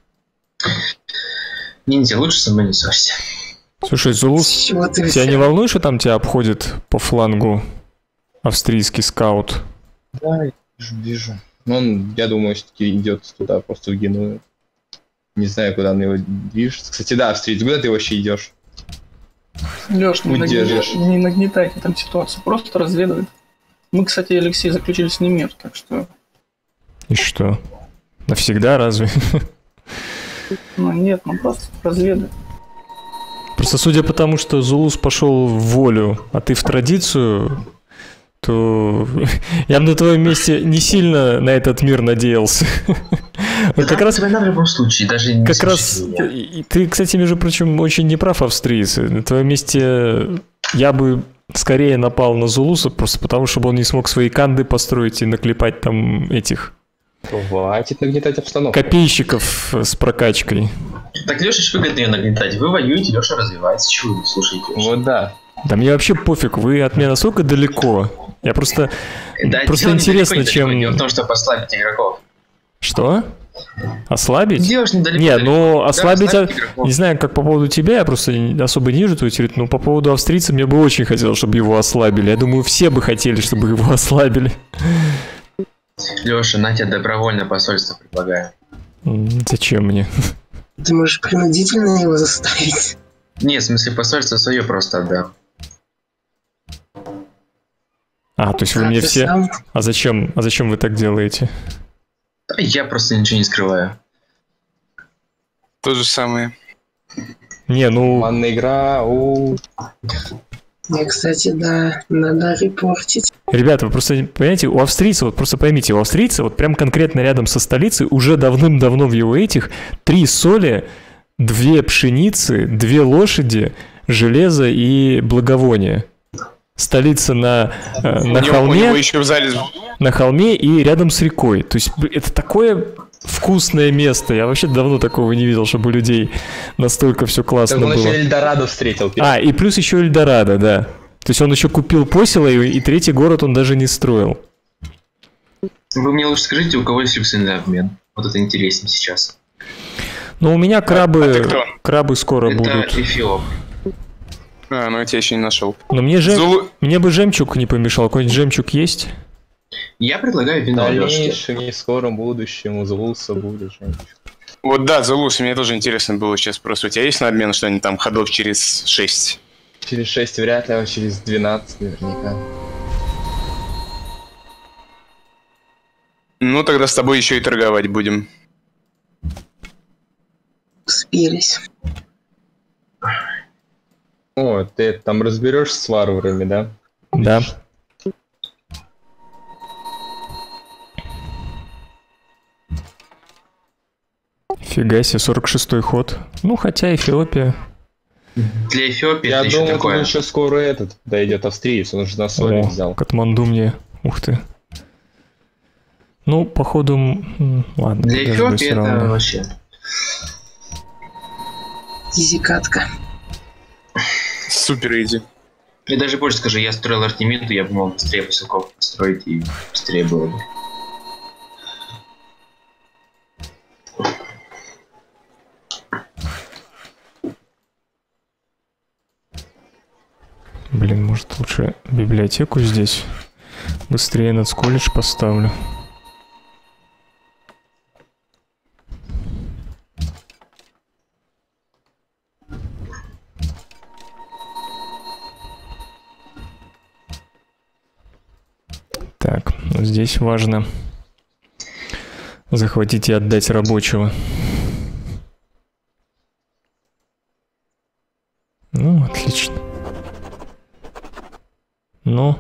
Ниндзя, лучше со мной не ссорься. Слушай, Зулус, тебя не волнует, что там тебя обходит по флангу австрийский скаут? Да, вижу. Но он, я думаю, все-таки идет туда, просто в Геную. Не знаю, куда он его движется. Кстати, да, австриец, куда ты вообще идешь? Лёш, не нагнетайте там ситуацию, просто разведывай. Мы, кстати, Алексей, заключили с ним мир, так что... И что? Навсегда разве? Ну нет, ну просто разведай. Просто судя по тому, что Зулус пошел в волю, а ты в традицию, то я бы на твоем месте не сильно на этот мир надеялся. Вот как раз война в любом случае, даже не как раз ты, кстати, между прочим, очень не прав, австриец. На твоем месте я бы скорее напал на Зулуса, просто потому, чтобы он не смог свои канды построить и наклепать там этих хватит нагнетать обстановку. Копейщиков с прокачкой. Так Леша ж выгодно ее нагнетать. Вы воюете, Леша развивается. Чего вы слушаете? Вот да. Да мне вообще пофиг, вы от меня настолько далеко. Я просто... Да, просто интересно, чем... Дело в том, чтобы ослабить игроков. Что? Ослабить? Делаешь недалеко. Нет, ну ослабить... Да, не знаю, как по поводу тебя, я просто особо не вижу твою территорию, но по поводу австрийца мне бы очень хотелось, чтобы его ослабили. Я думаю, все бы хотели, чтобы его ослабили. Леша, на тебе добровольное посольство предлагаю. Зачем мне? Ты можешь принудительно его заставить. Не, в смысле, посольство свое просто отдам. А, то есть вы мне все... Сам... А зачем вы так делаете? Да, я просто ничего не скрываю. То же самое. Не, ну... Манная игра, Мне, кстати, да, надо репортить. Ребята, вы просто понимаете, у австрийца, вот просто поймите, у австрийца вот прям конкретно рядом со столицей уже давным-давно в его этих 3 соли, 2 пшеницы, 2 лошади, железо и благовония. Столица на холме, на холме и рядом с рекой. То есть это такое вкусное место. Я вообще давно такого не видел, чтобы у людей настолько все классно было. Он еще Эльдорадо встретил. А, и плюс еще Эльдорадо, да. То есть он еще купил посело, и 3-й город он даже не строил. Вы мне лучше скажите, у кого есть люксельный обмен? Вот это интереснее сейчас. Ну, у меня крабы скоро будут. Это Эфиоп. А, ну я тебя еще не нашел. Но мне бы жемчуг не помешал. Какой-нибудь жемчуг есть? Я предлагаю вино. В дальнейшем и скором будущем у Зулуса будет жемчуг. Вот да, Зулус, мне тоже интересно было сейчас просто. У тебя есть на обмен что-нибудь там, ходов через 6? Через 6 вряд ли, а через 12 наверняка. Ну, тогда с тобой еще и торговать будем. Спелись. О, ты там разберешься с варварами, да? Да. Фига себе, 46-й ход. Ну, хотя Эфиопия. Для Эфиопии я это еще думаю, такое. он еще скоро дойдет австриец, он уже на соли взял. Катманду мне. Ух ты. Ну, походу... Ладно. Для Эфиопии это вообще... Изи-катка. Супер изи. Я даже больше скажу, я строил Артемиду, я бы мог быстрее поселков построить и быстрее было бы. Блин, может лучше библиотеку здесь быстрее нацколледж поставлю. Так, здесь важно захватить и отдать рабочего. Ну, отлично. Ну.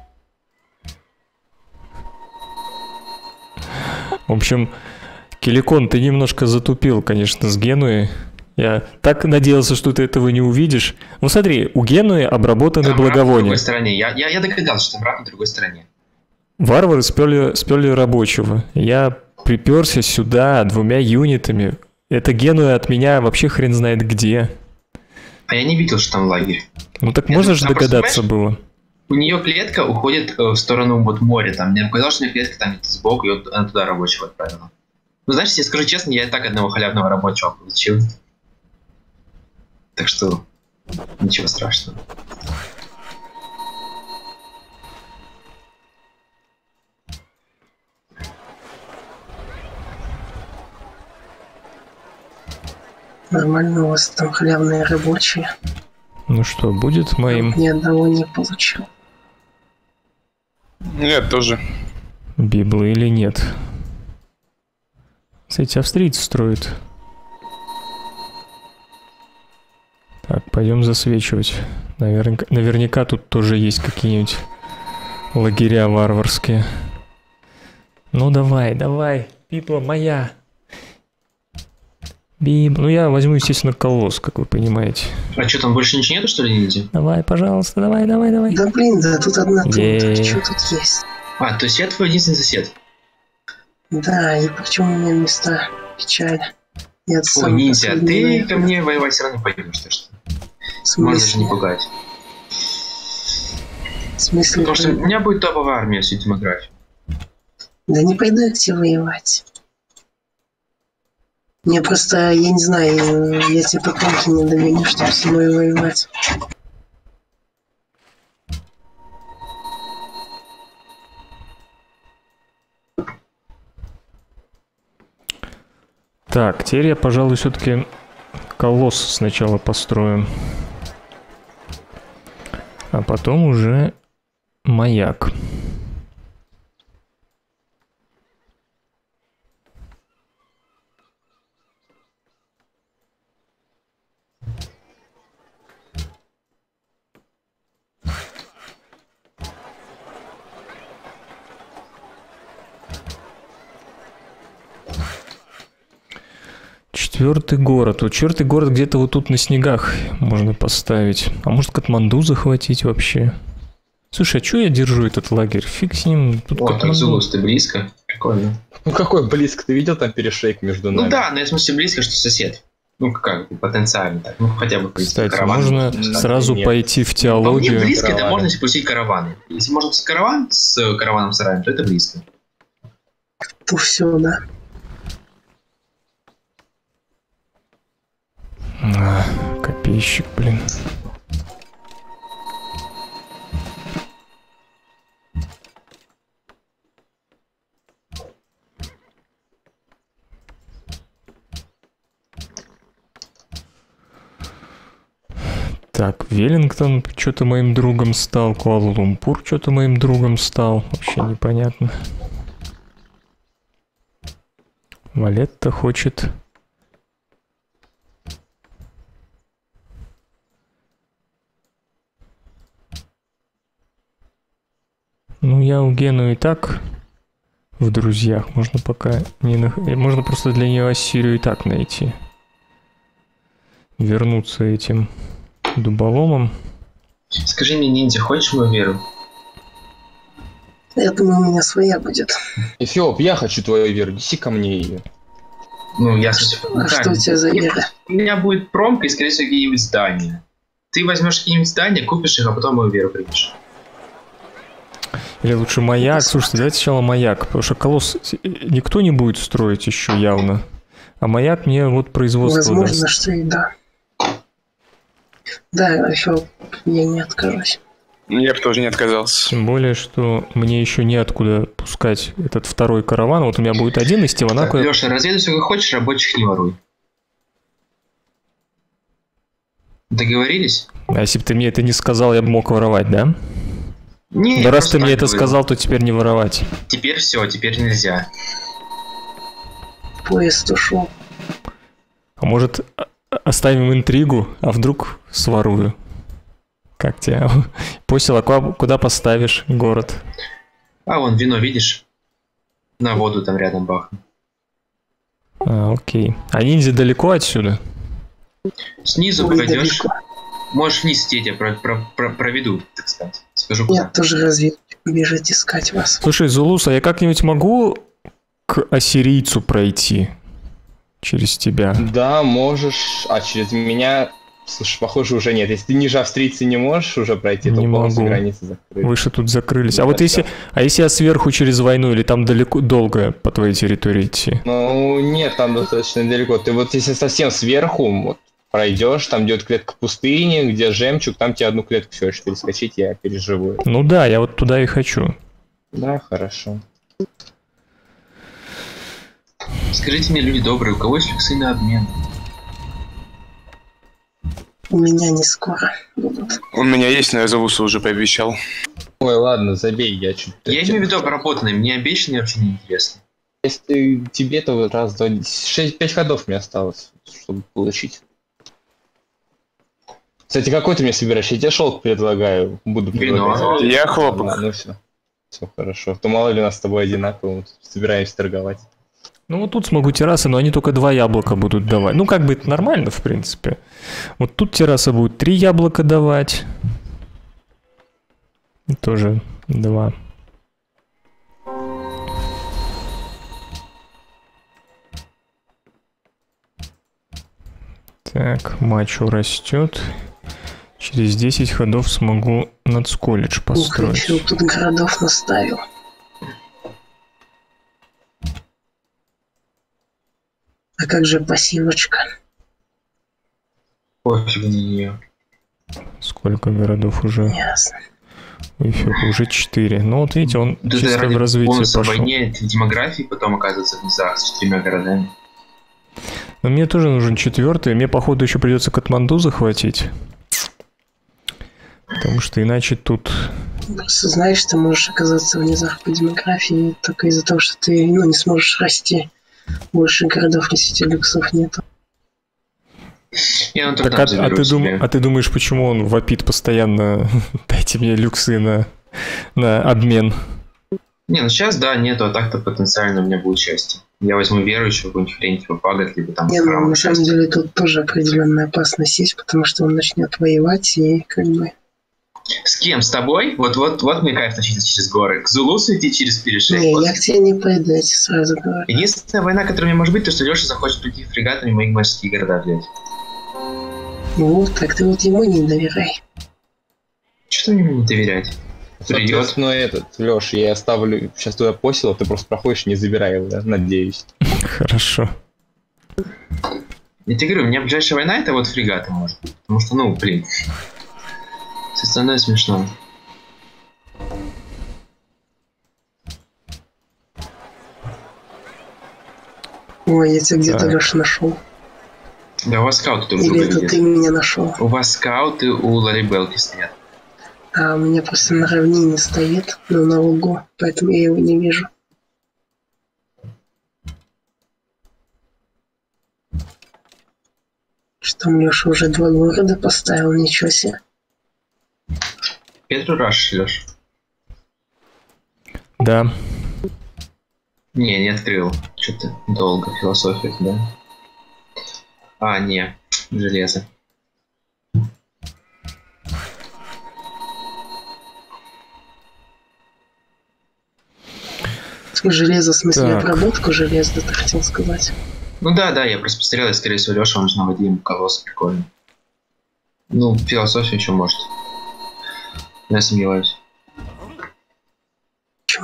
В общем, Киликон, ты немножко затупил, конечно, с Генуей. Я так надеялся, что ты этого не увидишь. Ну смотри, у Генуи обработаны благовония. На другой стороне. Я догадался, что враг на другой стороне. Варвары сперли рабочего. Я приперся сюда 2 юнитами. Это Генуя от меня вообще хрен знает где. А я не видел, что там лагерь. Ну так можно же догадаться было. У нее клетка уходит в сторону вот моря. Там. Мне показалось, что у нее клетка там сбоку, и вот она туда рабочего отправила. Ну, знаешь, я скажу честно, я и так одного халявного рабочего получил. Так что ничего страшного. Нормально у вас там халявные рабочие. Ну что, будет моим? Ни одного не получил. Нет, тоже. Библы или нет? Кстати, австрийцы строят. Так, пойдем засвечивать. Наверняка тут тоже есть какие-нибудь лагеря варварские. Ну давай, Библа моя. Ну я возьму, естественно, колосс, как вы понимаете. А что, там больше ничего нету, что ли, ниндзя? Давай, пожалуйста, давай. Да блин, да тут одна тут. Что тут есть? А, то есть я твой единственный сосед? Да, и причем у меня места печаль. Ой, ниндзя, ты ко мне воевать все равно пойдешь, ты что? Можно же не пугать. В смысле? Потому что у меня будет топовая армия всю демографию. Да не пойду я к тебе воевать. Мне просто, я не знаю, я тебе потомки не догоню, чтобы с мной воевать. Так, теперь я, пожалуй, все-таки колосс сначала построю. А потом уже маяк. Четвертый город. Вот четвертый город где-то вот тут на снегах можно поставить. А может Катманду захватить вообще? Слушай, а что я держу этот лагерь? Фиг с ним. Тут вот, так, Зулус, ты близко. Прикольно. Ну какой близко? Ты видел там перешейк между нами? Ну да, но я в смысле близко, что сосед. Ну как, потенциально так. Ну хотя бы кстати, караван. Можно сразу пойти в теологию. Мне близко, это можно спустить караваны. Если можно пустить караван с караваном сараем, то это близко. То все, да. Копейщик, блин. Так, Веллингтон что-то моим другом стал, Куала-Лумпур что-то моим другом стал, вообще непонятно. Валетта хочет... Ну, я у Гену и так в друзьях. Можно пока не... Можно просто для нее Ассирию и так найти. Вернуться этим дуболомом. Скажи мне, ниндзя, хочешь мою веру? Я думаю, у меня своя будет. Эфиоп, я хочу твою веру, неси ко мне ее. Ну, я... А что у тебя за вера? У меня будет промка и, скорее всего, какие-нибудь здания. Ты возьмешь какие-нибудь здания, купишь их, а потом мою веру примешь. Или лучше маяк. Слушайте, давайте сначала маяк, потому что колосс никто не будет строить еще явно. А маяк мне вот производство возможно, даст. что и да. Да, еще я не откажусь. Я бы тоже не отказался. Тем более, что мне еще неоткуда пускать этот второй караван. Вот у меня будет один из Тиванако. Леша, разведывай, сколько хочешь, рабочих не воруй. Договорились? А если бы ты мне это не сказал, я бы мог воровать, да? Не, да раз ты мне это сказал, то теперь не воровать. Теперь все, теперь нельзя. Поезд ушел. А может, оставим интригу, а вдруг сворую? Как тебя? Посел, куда поставишь город? А, вон вино, видишь? На воду там рядом бахну. А, окей. А ниндзя далеко отсюда? Снизу пойдешь. Можешь вниз идти, я проведу, так сказать. Скажу куда. Я тоже разведку бежать искать вас. Слушай, Зулус, а я как-нибудь могу к ассирийцу пройти через тебя? Да, можешь. А через меня Слушай, похоже, уже нет. Если ты ниже австрийца не можешь уже пройти, то полностью границы закрыты. Выше тут закрылись. А вот если я сверху через войну или там далеко, долго по твоей территории идти? Ну, нет, там достаточно далеко. Ты вот если совсем сверху вот, пройдешь, там идет клетка пустыни, где жемчуг, там тебе одну клетку всего лишь перескочить, я переживу. Ну да, я вот туда и хочу. Да, хорошо. Скажите мне, люди добрые, у кого есть люксы на обмен? У меня не скоро будут. У меня есть, но я Зулусу уже пообещал. Ой, ладно, забей, я чуть... Я имею в виду обработанные, мне обещанные вообще не интересно. Если тебе-то вот раз, два, 5 ходов мне осталось, чтобы получить. Кстати, какой ты мне собираешь? Я тебе шелк предлагаю. Буду предлагать. Я хлопок. Да, ну все. Все хорошо. То мало ли у нас с тобой одинаково. Собираемся торговать. Ну вот тут смогу террасы, но они только 2 яблока будут давать. Ну как бы это нормально, в принципе. Вот тут терраса будет 3 яблока давать. И тоже 2. Так, мачо растет. Через 10 ходов смогу нацколледж построить. Ух, я тут городов наставил. А как же пассивочка? Пофиг на нее. Сколько городов уже? Ясно. Уже 4. Ну вот видите, он чисто в развитии пошел. В войне в демографии потом оказывается в низах с 4 городами. Но мне тоже нужен 4-й. Мне, походу, еще придется Катманду захватить. Потому что иначе тут... Просто знаешь, ты можешь оказаться в низах по демографии только из-за того, что ты не сможешь расти. Больше городов, если люксов нету. Я так, а ты думаешь, почему он вопит постоянно? Дайте мне люксы на обмен. Не, ну сейчас да, нету, а так-то потенциально у меня будет счастье. Я возьму верующего, какую-нибудь хрень типа Пагат, либо там не, храм. На самом деле тут тоже определенная опасность есть, потому что он начнет воевать и как бы... С кем? С тобой? Вот мне кайф тащиться через горы. К Зулусу идти через перешейк. Не, я к тебе не пойду, я тебе сразу говорю. Единственная война, которая у меня может быть, то что Леша захочет прийти фрегатами мои морские города взять. Ну, так ты вот ему не доверяй. Что мне не доверять? Придет. Ну Леша, я оставлю сейчас туда посел, ты просто проходишь, не забирай его, да? Надеюсь. Хорошо. Я тебе говорю, у меня ближайшая война это вот фрегаты может быть. Потому что, блин. Все остальное смешно. Ой, я тебя где-то, Леша, нашел. Да, у вас скауты друг друга Или это видят. ты меня нашел? У вас скауты у Ларибелки стоят. А у меня просто на равнине стоит, но на лугу, поэтому я его не вижу. Что там Леша уже 2 города поставил, ничего себе. Петру Раш, Леш? Да. Не открыл. Что-то долго, философия, да? А, не, железо. Железо, в смысле, так. обработку железа, ты хотел сказать? Ну да, я просто посмотрел, и, скорее всего, Леша, он же наводил ему колосс, прикольно. Ну, философия еще может. Я сомневаюсь. Почему?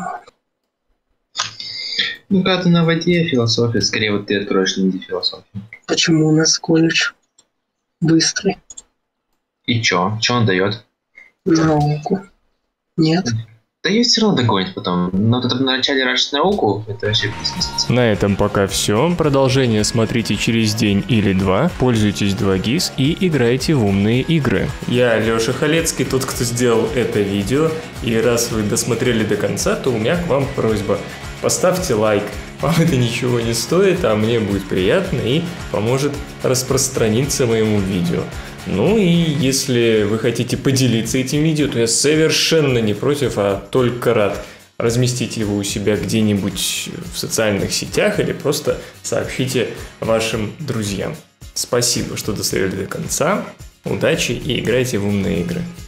Ну, когда ты на воде, философия, скорее вот ты откроешь на философию. Почему у нас колледж быстрый? И чё? Чё он дает? Науку. Нет? Да ее все равно догонит потом. Но вот это в начале рашить науку, это вообще бессмыслица. На этом пока все. Продолжение смотрите через день или 2. Пользуйтесь 2GIS и играйте в умные игры. Я Леша Халецкий, тот, кто сделал это видео. И раз вы досмотрели до конца, то у меня к вам просьба. Поставьте лайк. Вам это ничего не стоит, а мне будет приятно и поможет распространиться моему видео. Ну и если вы хотите поделиться этим видео, то я совершенно не против, а только рад разместить его у себя где-нибудь в социальных сетях или просто сообщите вашим друзьям. Спасибо, что досмотрели до конца. Удачи и играйте в умные игры.